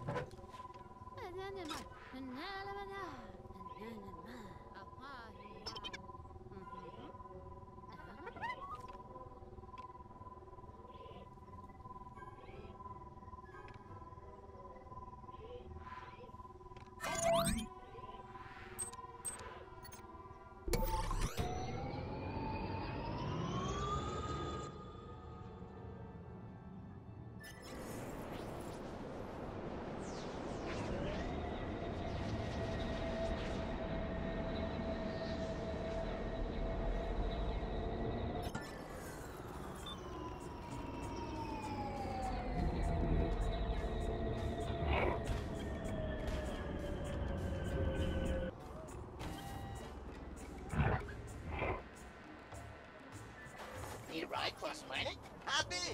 Need a ride, CruznMJD? Hop in!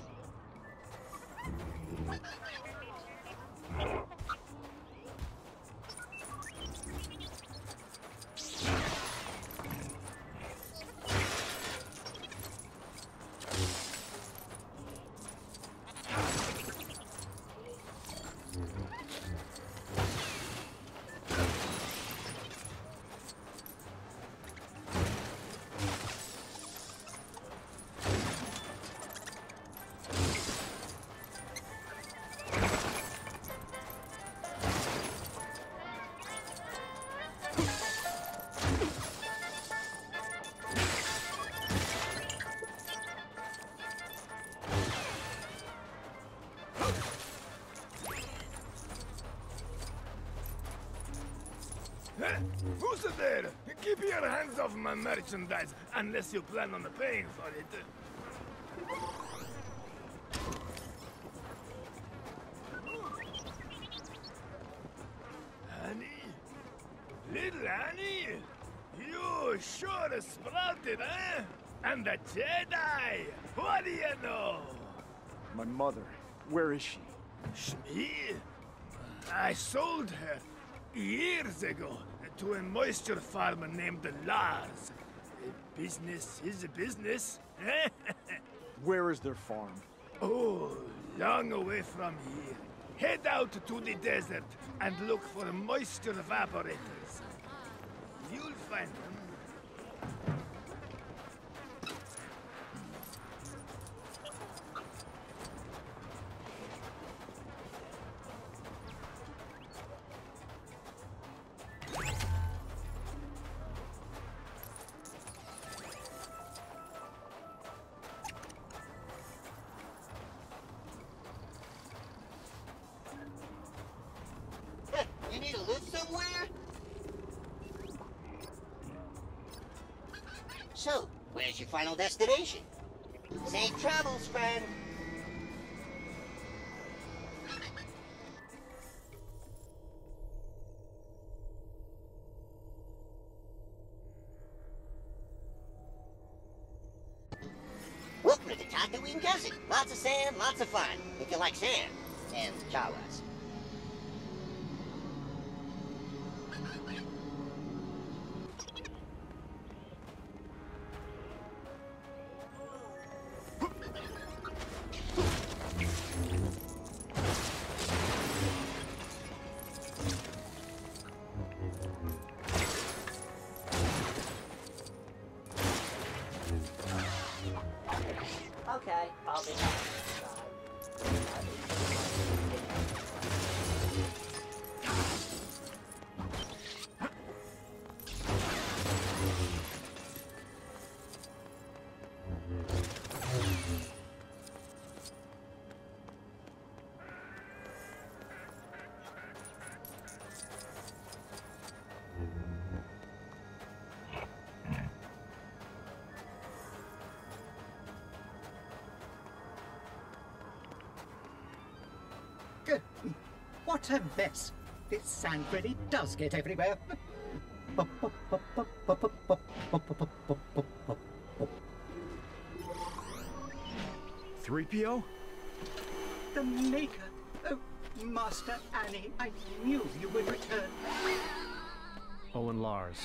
Who's there? Keep your hands off my merchandise, unless you plan on paying for it. Annie? Little Annie? You sure sprouted, eh? And the Jedi! What do you know? My mother, where is she? Shmi? I sold her years ago to a moisture farmer named Lars. Business is a business. Where is their farm? Oh, long away from here. Head out to the desert and look for moisture evaporators. You'll find them. You need to live somewhere? So, where's your final destination? Safe travels, friend. Welcome to the Tatooine Desert. Lots of sand, lots of fun. If you like sand and Jawas. Okay, I'll be back. What a mess! This sand really does get everywhere. 3PO? The Maker! Oh, Master Annie, I knew you would return. Oh, and Lars.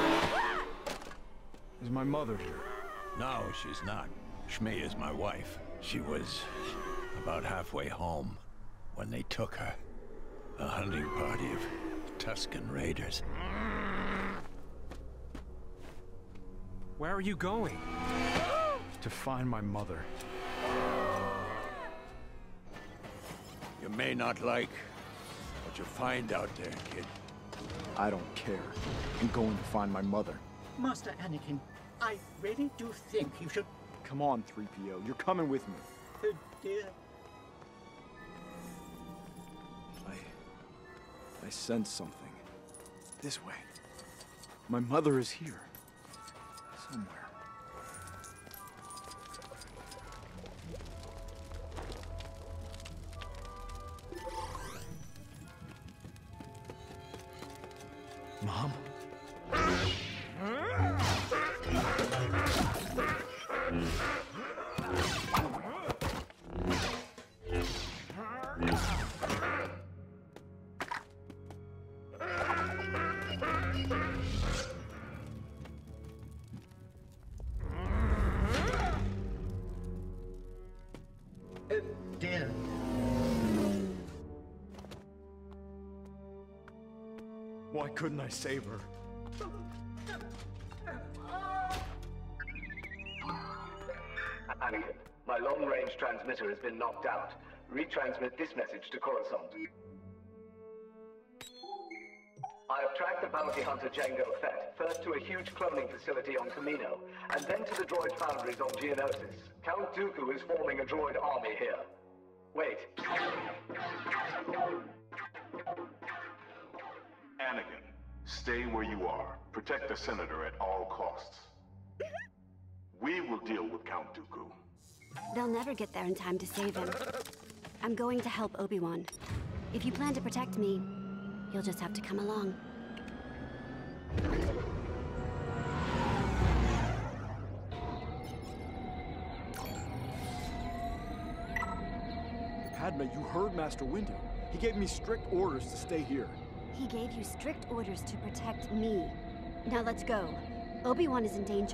Is my mother here? No, she's not. Shmi is my wife. She was about halfway home when they took her. A hunting party of Tuscan raiders. Where are you going? To find my mother. You may not like what you find out there, kid. I don't care. I'm going to find my mother. Master Anakin, I really do think you should... Come on, 3PO. You're coming with me. Oh, dear. I sense something. This way. My mother is here. Somewhere. Mom? Oh, dear. Why couldn't I save her? Anakin, my long-range transmitter has been knocked out. Retransmit this message to Coruscant. I have tracked the bounty hunter Jango Fett, first to a huge cloning facility on Camino, and then to the droid foundries on Geonosis. Count Dooku is forming a droid army here. Wait. Anakin, stay where you are. Protect the Senator at all costs. We will deal with Count Dooku. They'll never get there in time to save him. I'm going to help Obi-Wan. If you plan to protect me, you'll just have to come along. Padme, you heard Master Windu. He gave me strict orders to stay here. He gave you strict orders to protect me. Now let's go. Obi-Wan is in danger.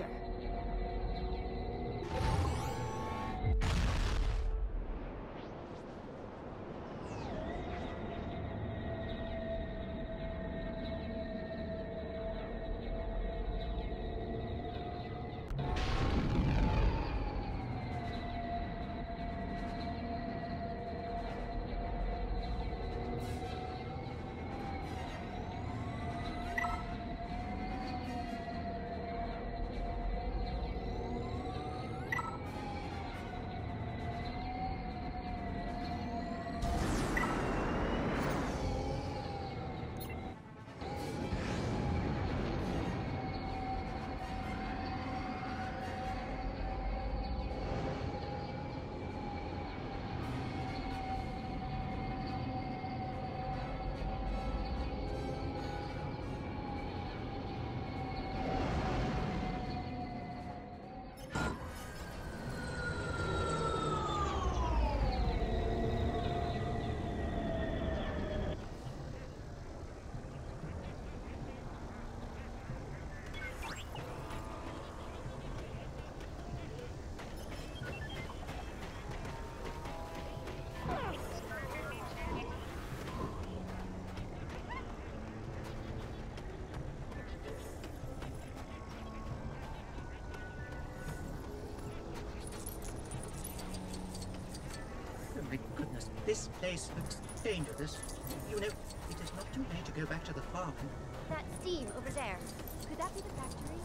Oh, my goodness, this place looks dangerous. You know, it is not too late to go back to the farm. That steam over there. Could that be the factory?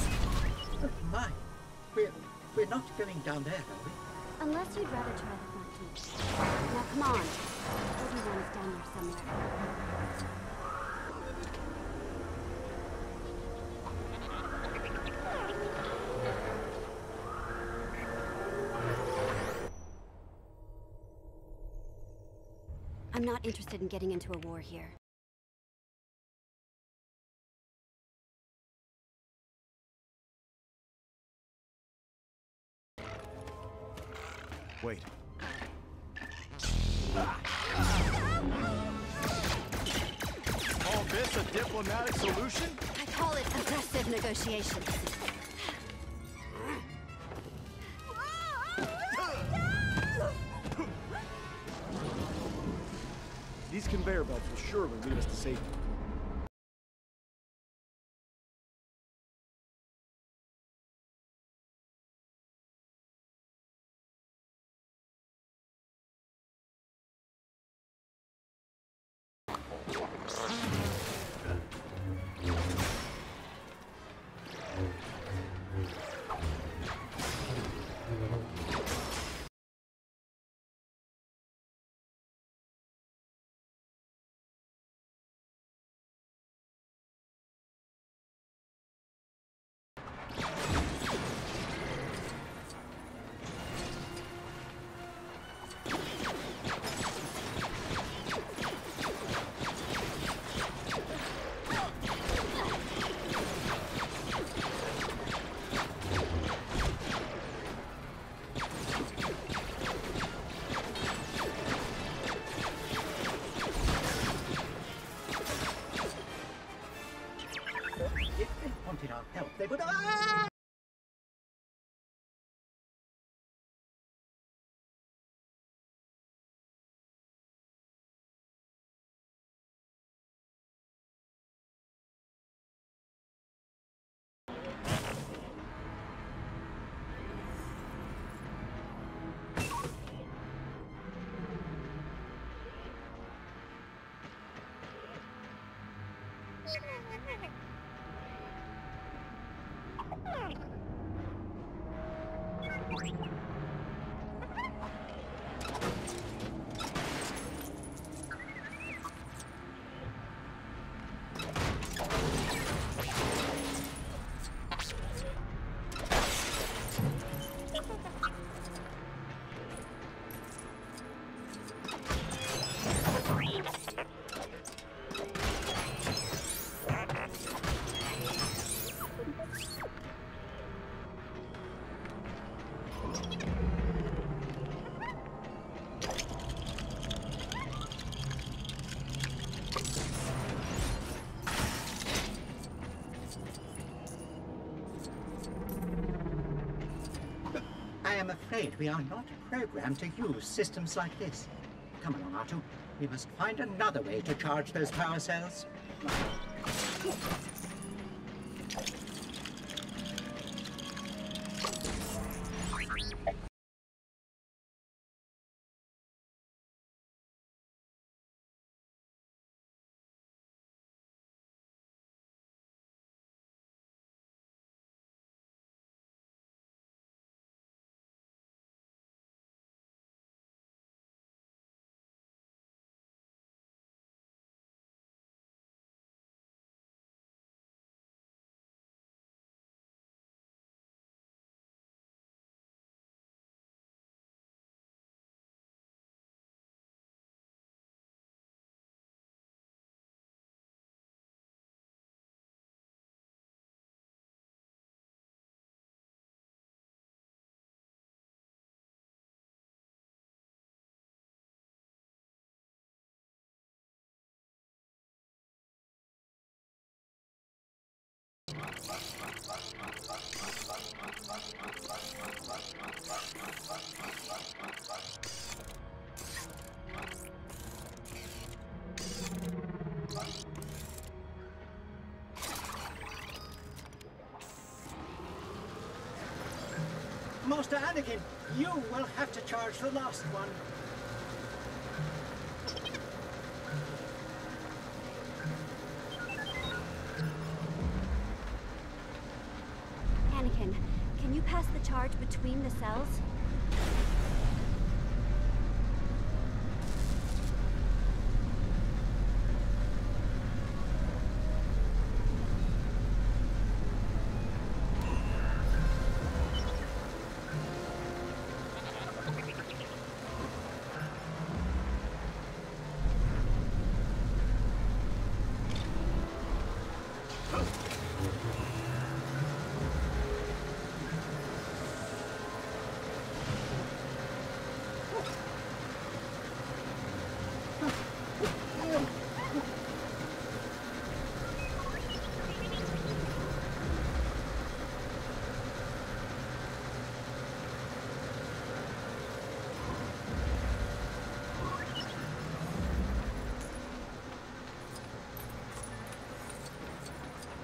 We're not going down there, are we? Unless you'd rather try the front Now come on. Obi-Wan's down there somewhere. I'm not interested in getting into a war here. Wait. All this a diplomatic solution? I call it aggressive negotiations. These conveyor belts will surely lead us to safety. If they wanted our help, they would... Ah! I am afraid we are not programmed to use systems like this. Come along, R2. We must find another way to charge those power cells. Master Anakin, you will have to charge the last one. Anakin, can you pass the charge between the cells?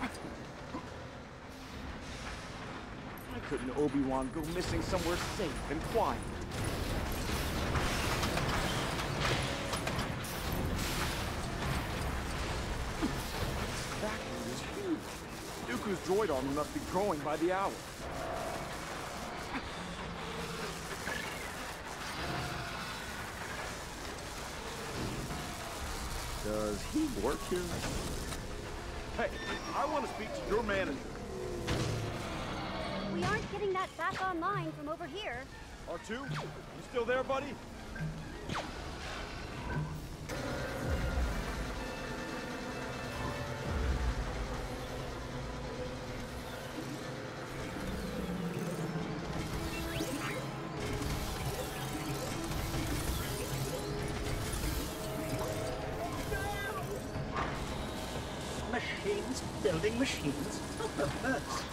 Why couldn't Obi-Wan go missing somewhere safe and quiet? This factory is huge. Dooku's droid army must be growing by the hour. Does he work here? Hey, I want to speak to your manager. We aren't getting that back online from over here. R2, you still there, buddy? Machines building machines? How perverse.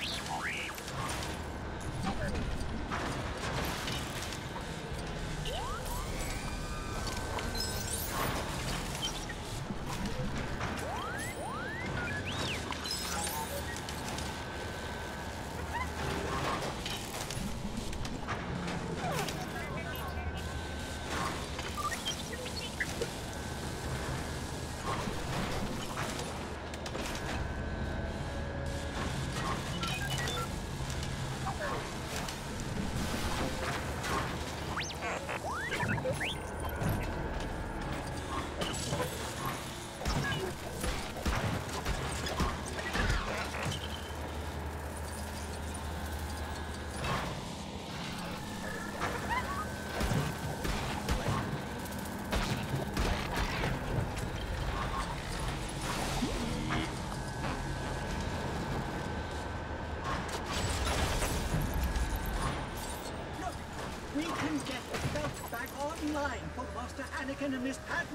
We can get stuff back online for Master Anakin and Miss Padme.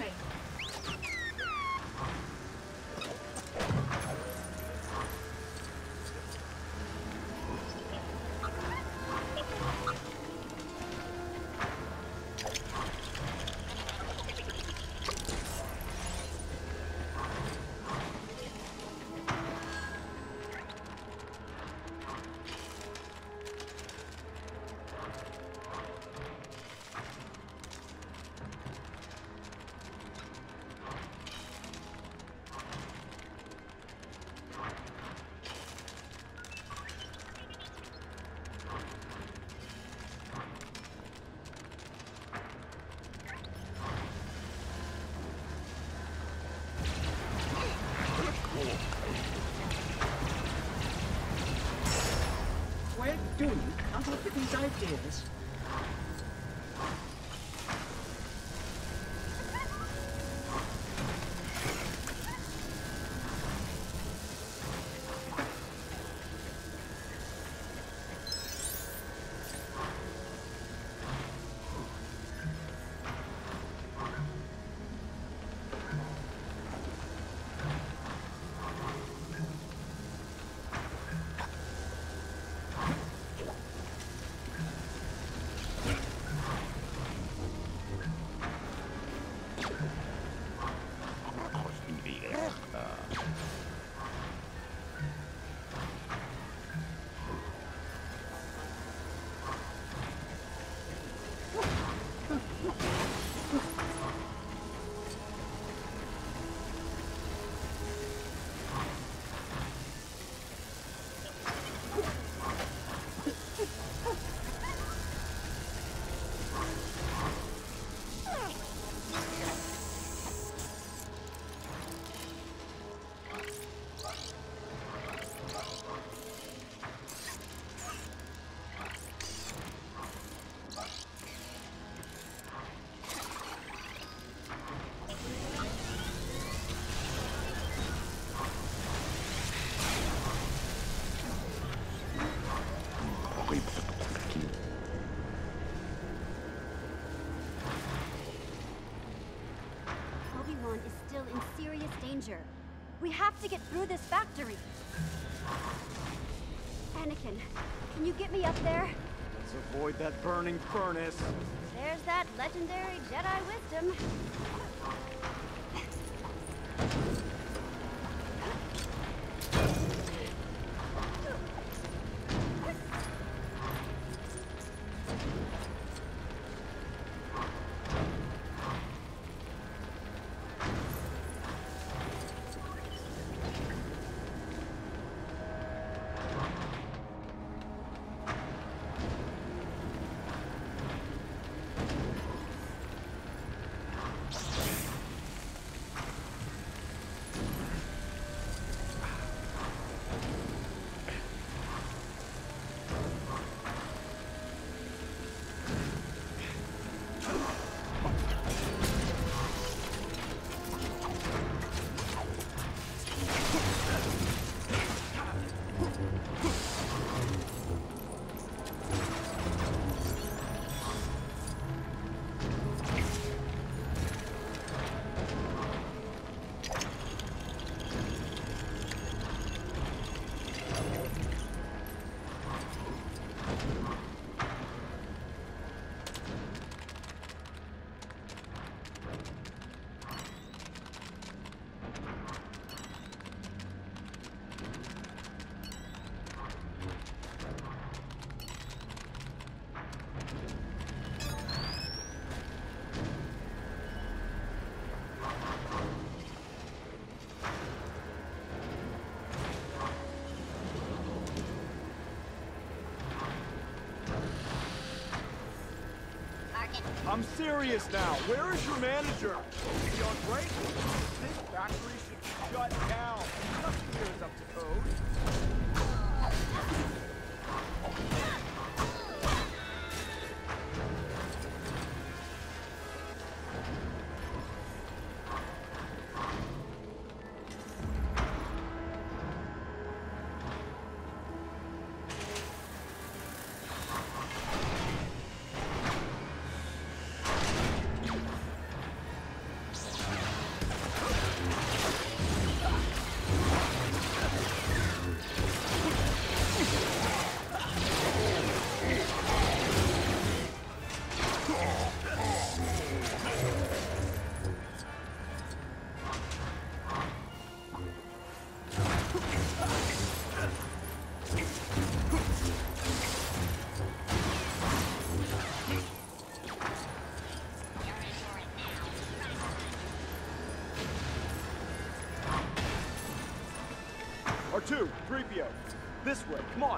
Where do you come up with these ideas? Obi-Wan is still in serious danger. We have to get through this factory. Anakin, can you get me up there? Let's avoid that burning furnace. There's that legendary Jedi wisdom. I'm serious now. Where is your manager? Is he on break? This factory should shut down. Nothing here is up to code. R2, 3PO. This way, come on.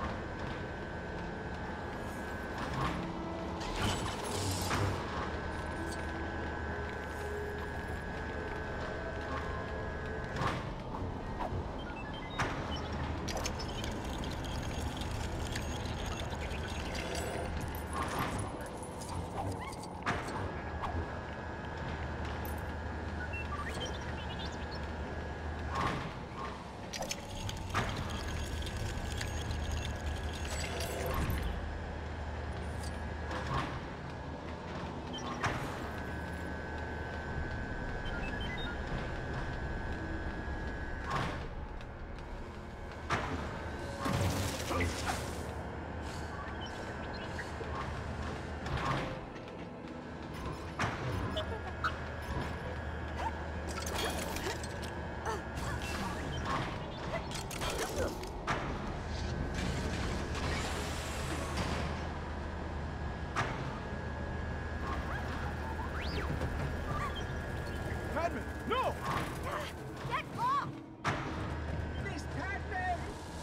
Padman, no! Get off! Miss Padman!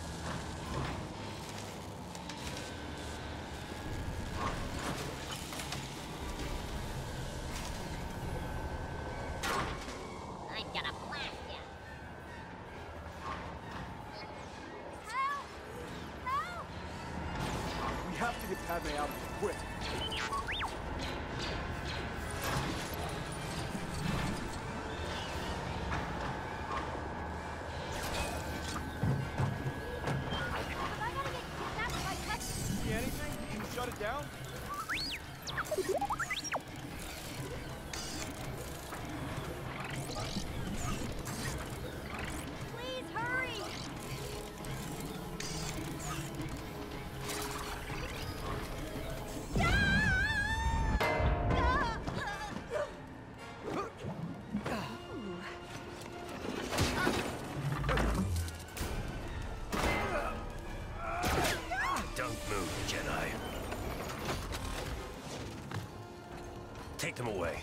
I'm gonna blast you. Help! Help! We have to get Padme out of here, quick. Have I gotta get kidnapped by touch? See anything? Can you shut it down? Please hurry! Don't move, Jedi. Take them away.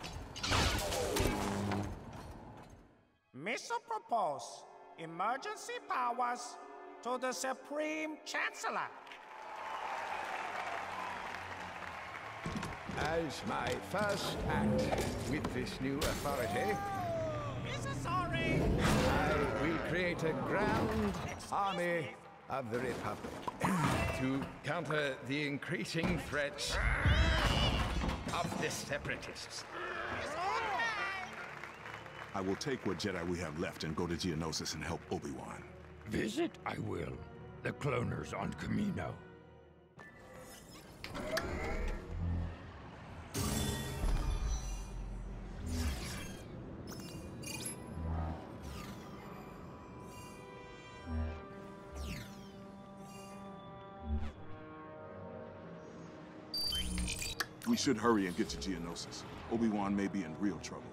Mission propose emergency powers to the Supreme Chancellor. As my first act with this new authority, Sorry. I will create a grand army of the Republic to counter the increasing threats of the Separatists. I will take what Jedi we have left and go to Geonosis and help Obi-Wan. Visit I will. The cloners on Camino. We should hurry and get to Geonosis. Obi-Wan may be in real trouble.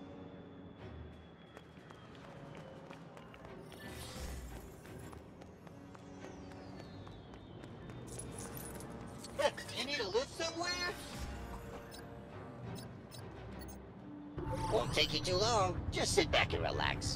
You need a lift somewhere? Won't take you too long. Just sit back and relax.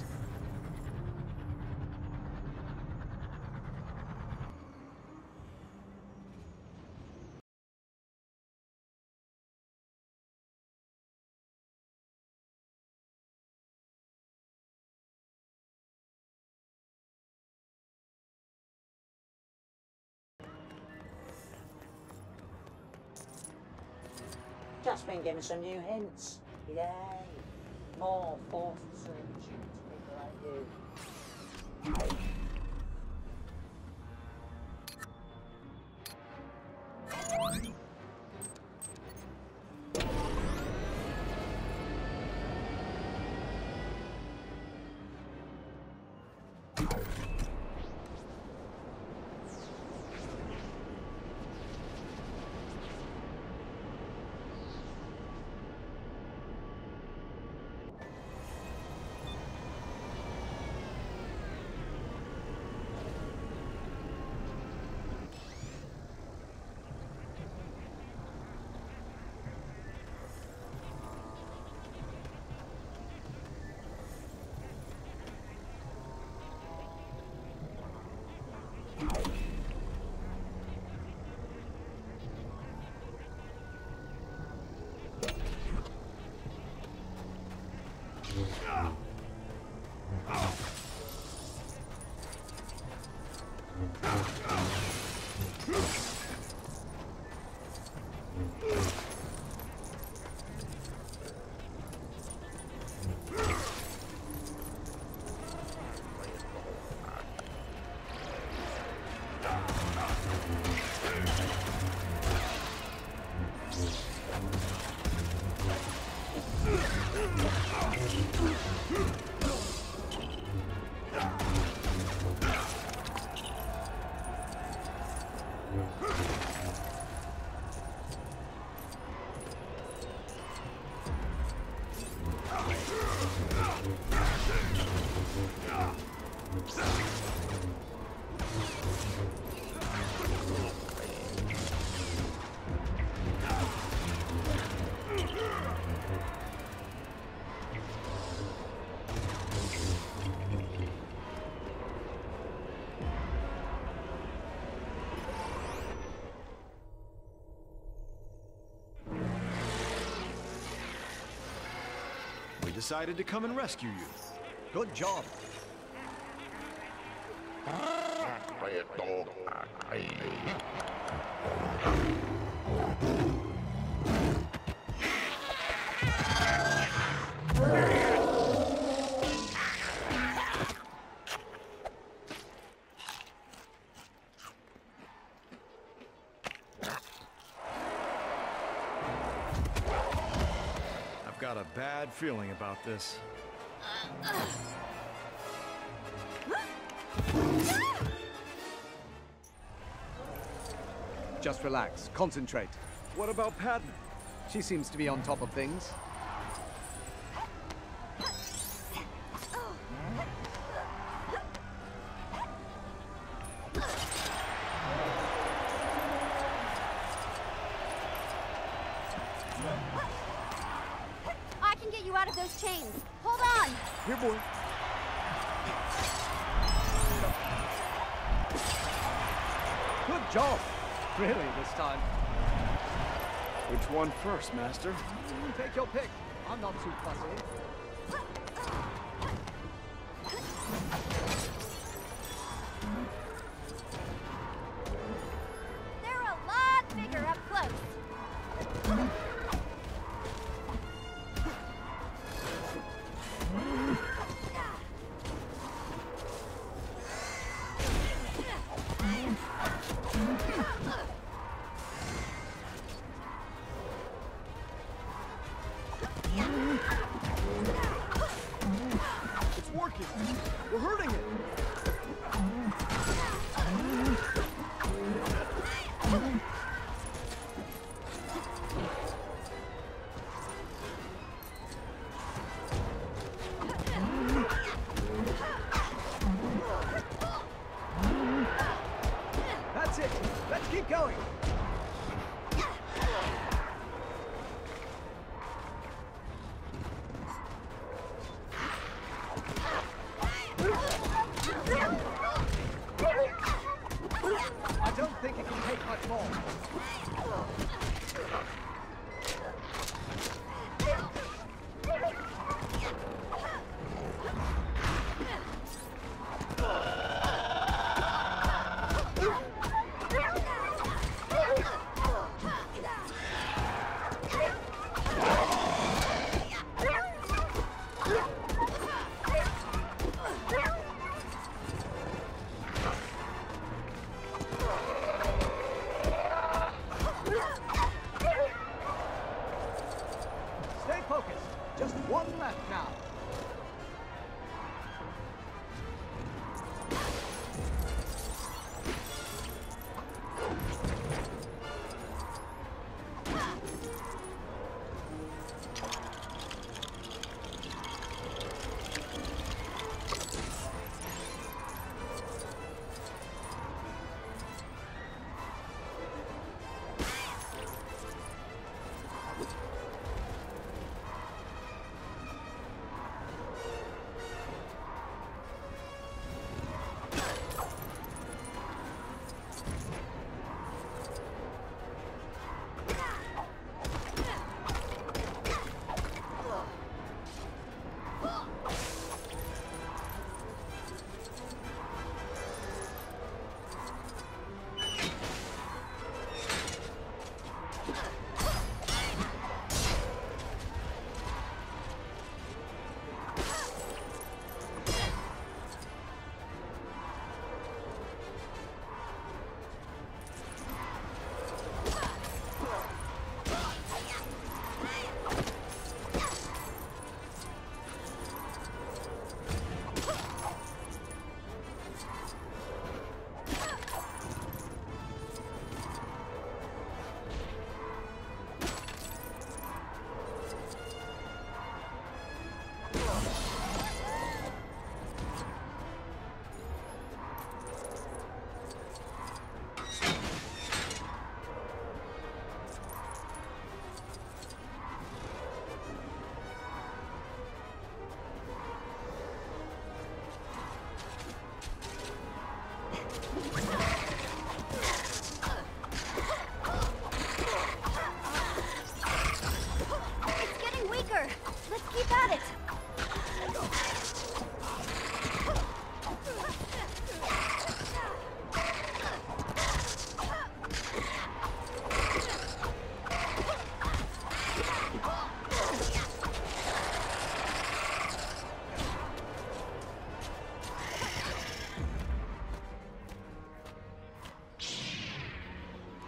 Just been given some new hints. Yay. More forced searching to people like you. We decided to come and rescue you. Good job. I've got a bad feeling about this. Just relax. Concentrate. What about Padme? She seems to be on top of things. I can get you out of those chains. Hold on. Here, boy. Good job. Really, this time. Which one first, Master? Take your pick. I'm not too fussy. They're a lot bigger up close. It's working. We're hurting it. That's it. Let's keep going.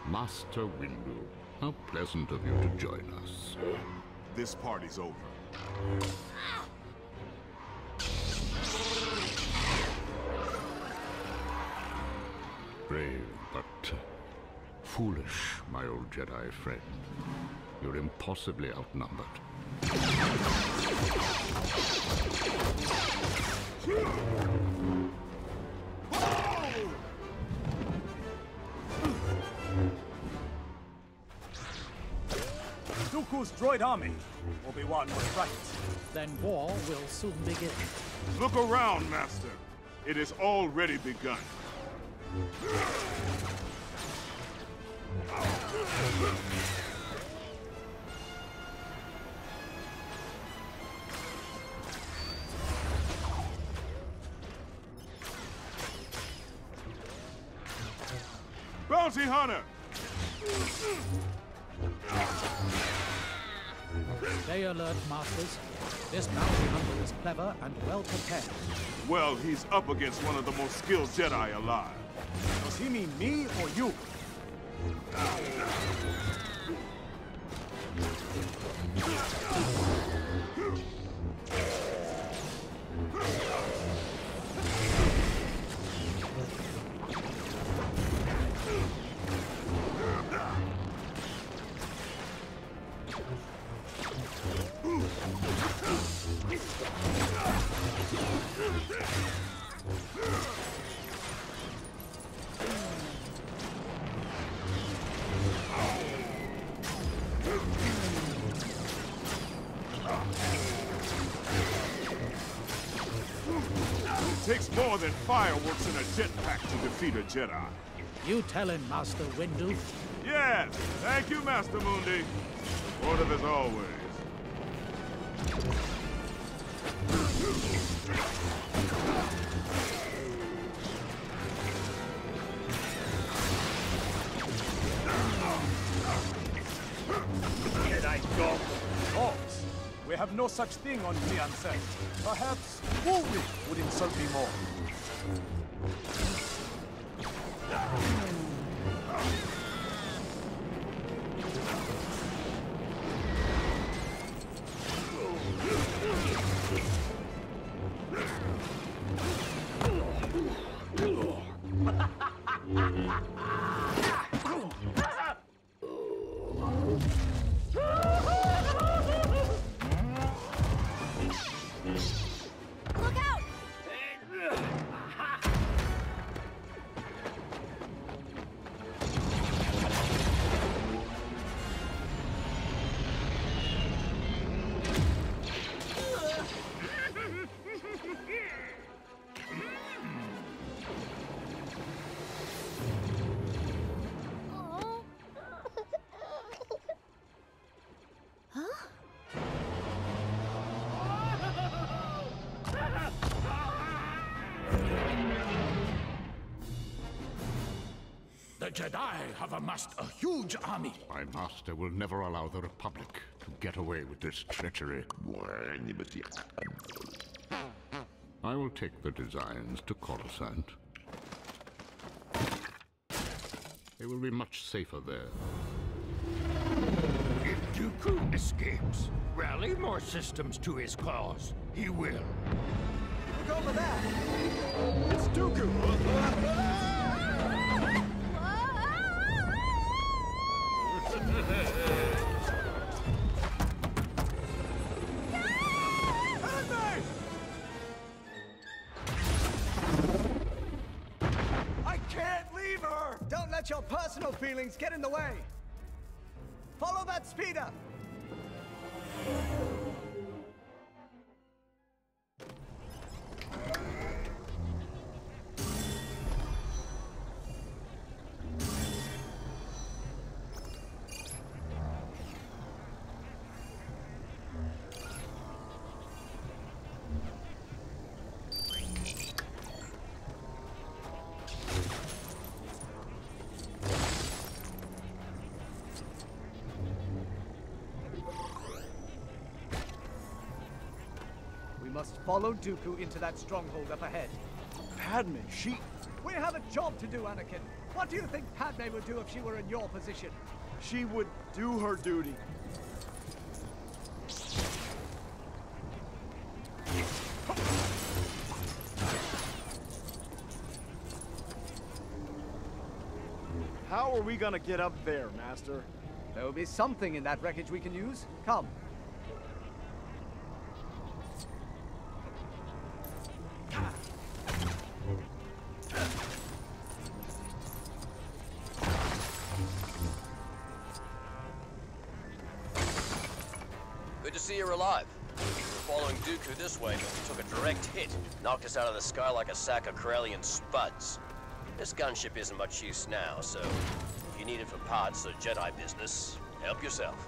Master Windu, how pleasant of you to join us. This party's over. Brave, but foolish, my old Jedi friend. You're impossibly outnumbered. Dooku's droid army. Obi-Wan was right. Then war will soon begin. Look around, Master. It has already begun. Bounty hunter! Stay alert, Masters. This bounty hunter is clever and well prepared. Well, he's up against one of the most skilled Jedi alive. Does he mean me or you? It takes more than fireworks and a jetpack to defeat a Jedi. You tell him, Master Windu. Yes, thank you, Master Mundi. Supportive as always. Jedi dog. Dogs. We have no such thing on Tiansen. Perhaps Wooly would insult me more. Look out! The Jedi have amassed a huge army. My master will never allow the Republic to get away with this treachery. I will take the designs to Coruscant. They will be much safer there. If Dooku escapes, rally more systems to his cause. He will. Look over there! It's Dooku! I can't leave her! Don't let your personal feelings get in the way! Follow that speeder! We must follow Dooku into that stronghold up ahead. Padme, she... We have a job to do, Anakin. What do you think Padme would do if she were in your position? She would do her duty. How are we gonna get up there, Master? There will be something in that wreckage we can use. Come. Good to see you're alive. We were following Dooku this way, but we took a direct hit. Knocked us out of the sky like a sack of Corellian spuds. This gunship isn't much use now, so if you need it for parts or Jedi business, help yourself.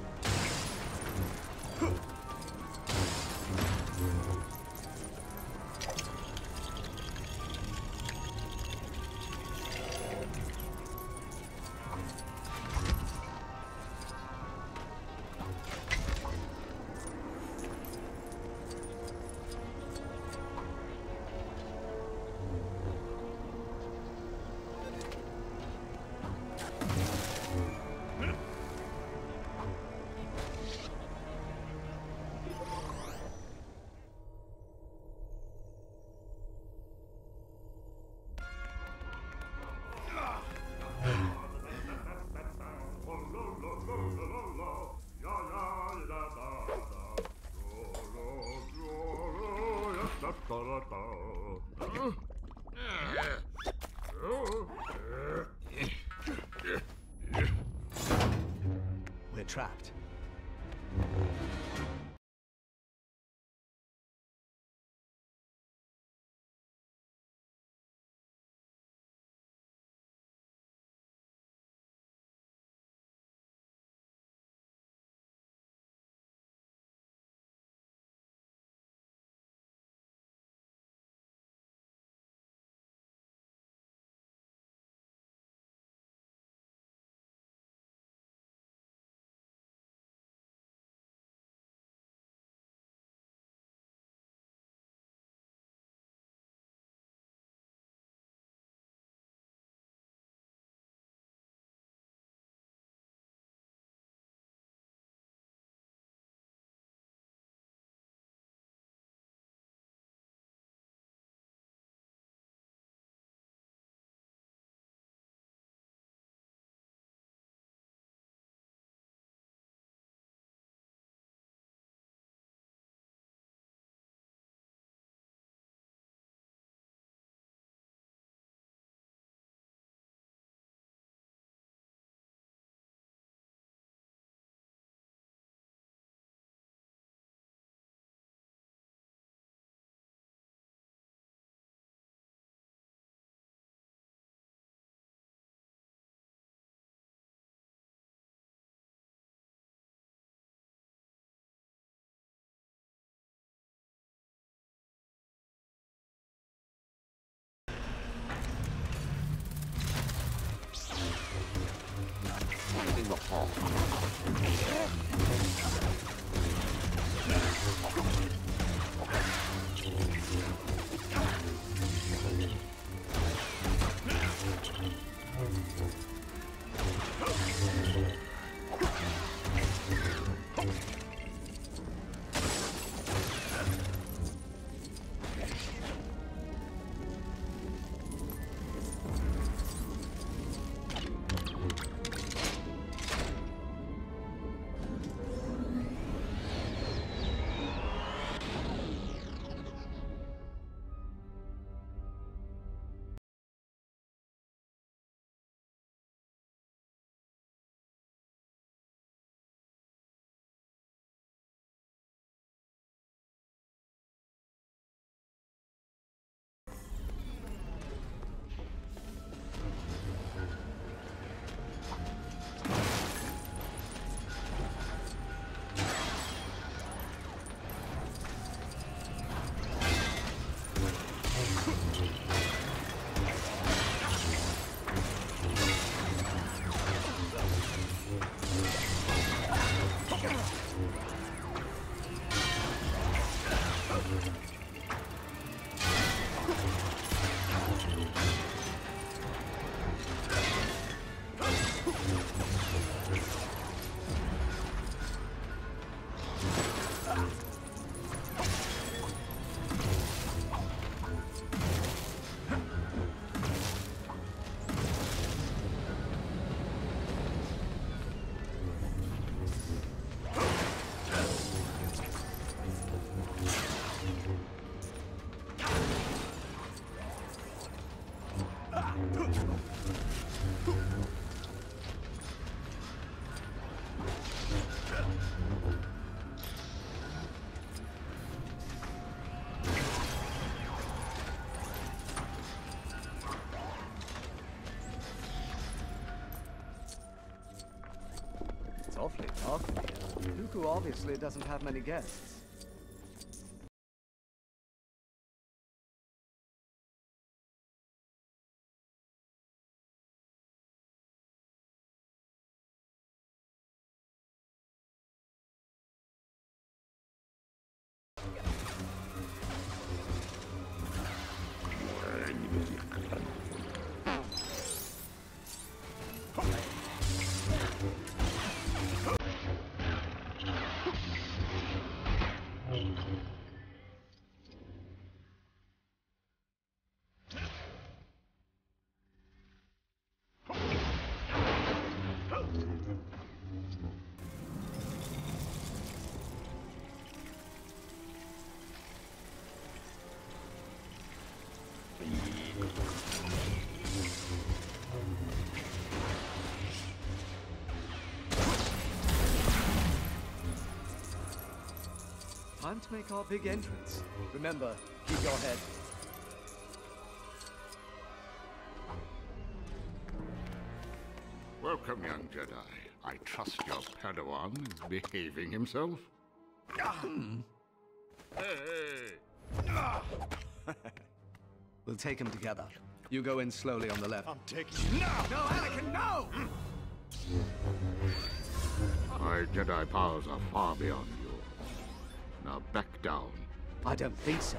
We're trapped. It's awfully dark in here. Dooku obviously doesn't have many guests. Time to make our big entrance. Remember, keep your head. Welcome, young Jedi. I trust your Padawan is behaving himself. We'll take him together. You go in slowly on the left. I'm taking you now! No, Anakin, no! My Jedi powers are far beyond you. Now back down. I don't think so.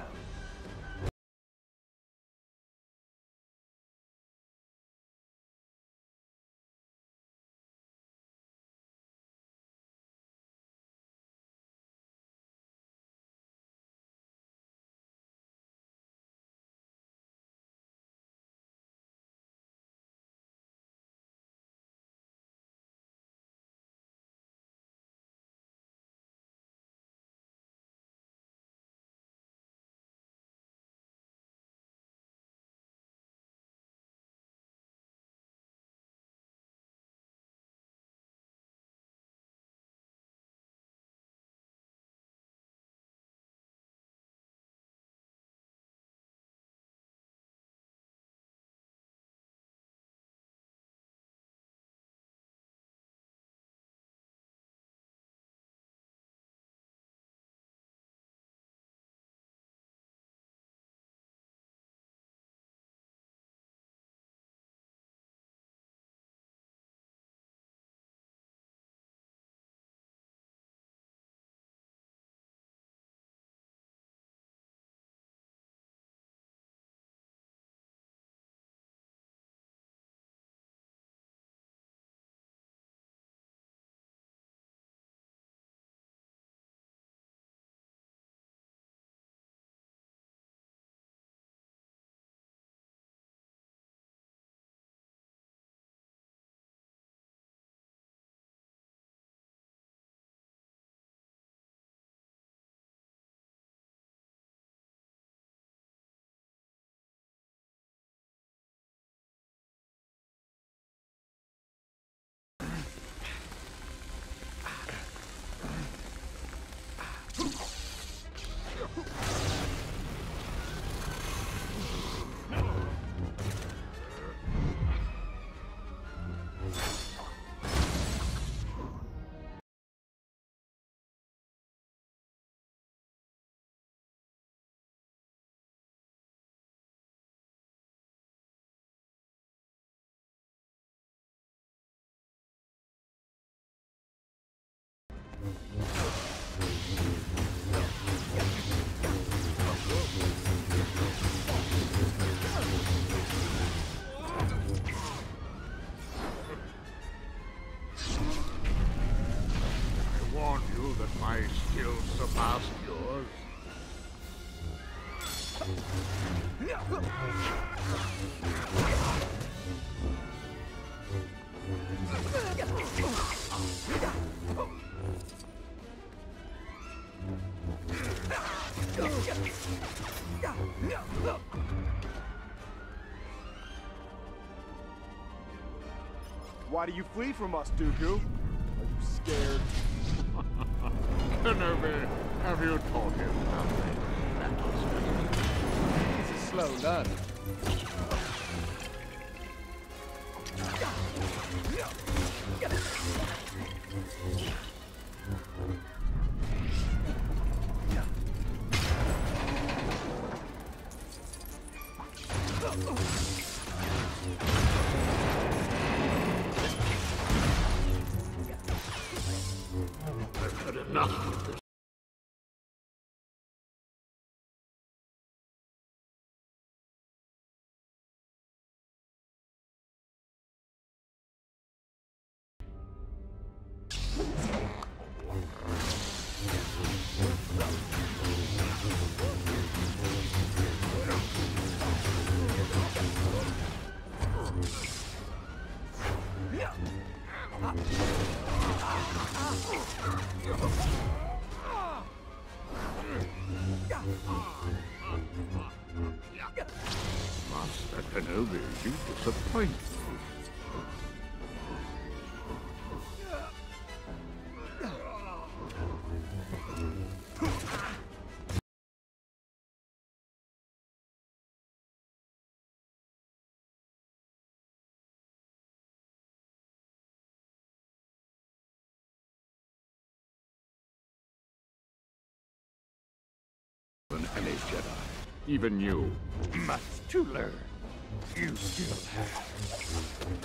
Why do you flee from us, Dooku? Are you scared? Kenobi, have you taught him nothing? He's a slow learner. I've had enough of this. Master Kenobi, you disappoint me. Any Jedi, even you, much to learn. You still have.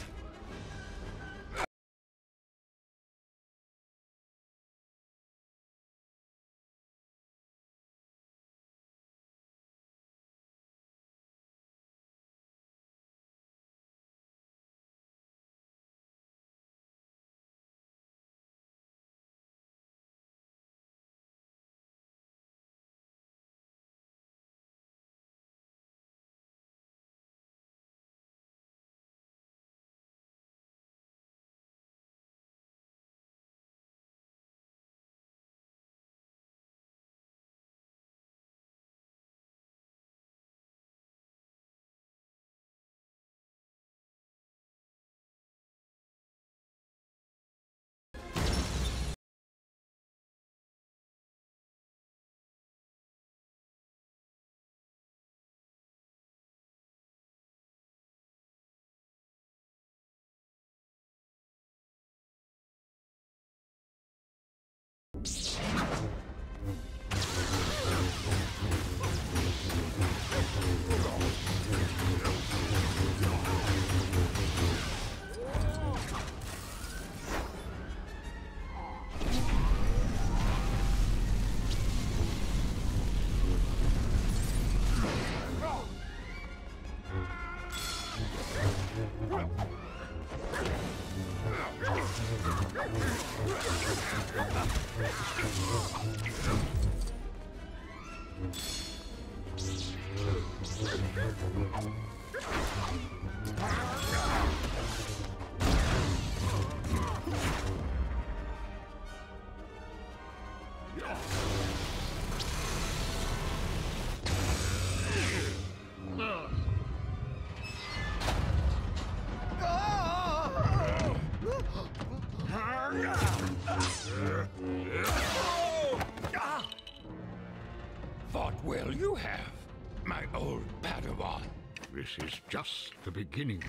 Thought well you have, my old Padawan. This is just the beginning.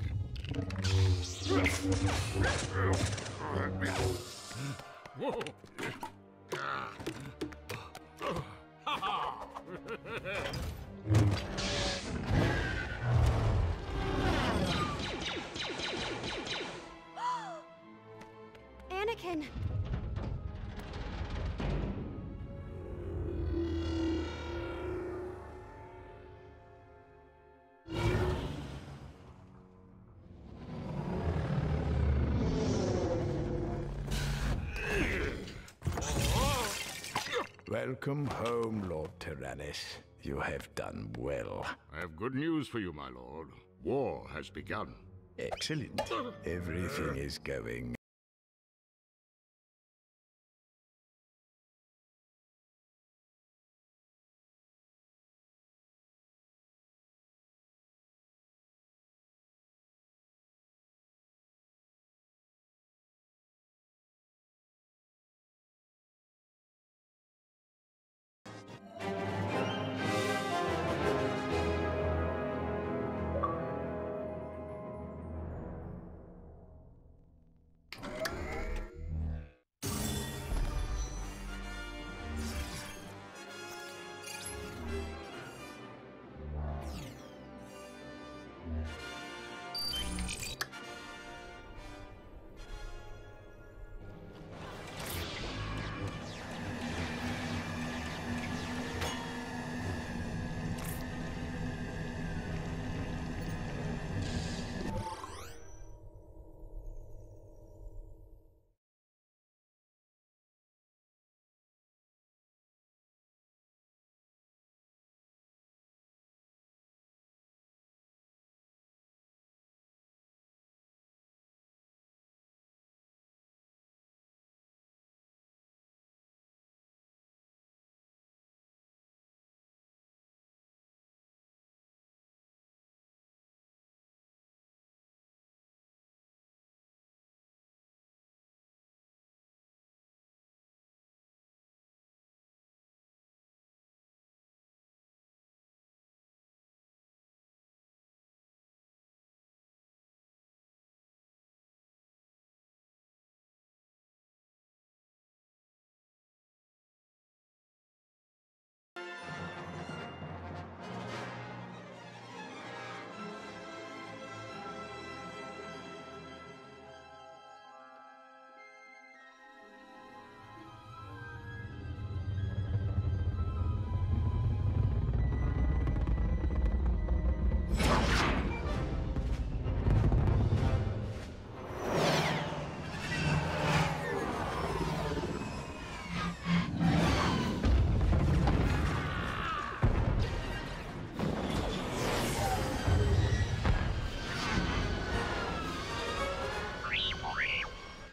Whoa. Anakin! Welcome home, Lord Tyrannus. You have done well. I have good news for you, my lord. War has begun. Excellent. Everything is going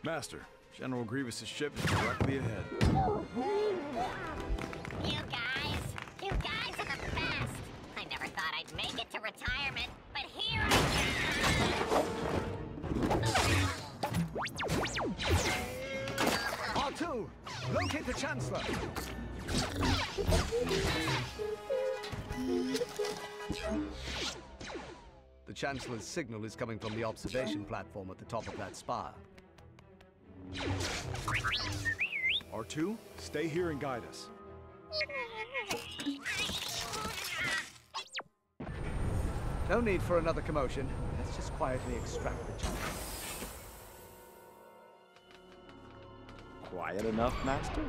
Master, General Grievous's ship is directly ahead. You guys are the best. I never thought I'd make it to retirement, but here I am. R2, locate the Chancellor. The Chancellor's signal is coming from the observation platform at the top of that spire. R2, stay here and guide us. No need for another commotion. Let's just quietly extract the Chancellor. Quiet enough, Master?